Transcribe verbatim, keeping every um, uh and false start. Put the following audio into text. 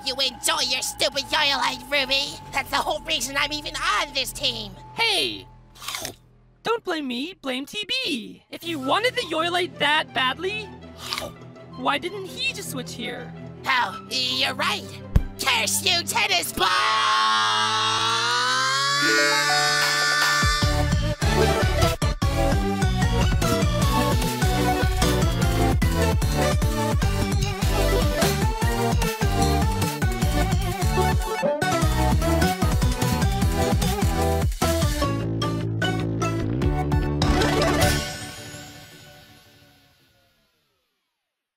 you enjoy your stupid Yoyolite, Ruby. That's the whole reason I'm even on this team. Hey! Don't blame me, blame T B. If you wanted the Yoyolite that badly, why didn't he just switch here? Oh, you're right. Curse you, tennis ball!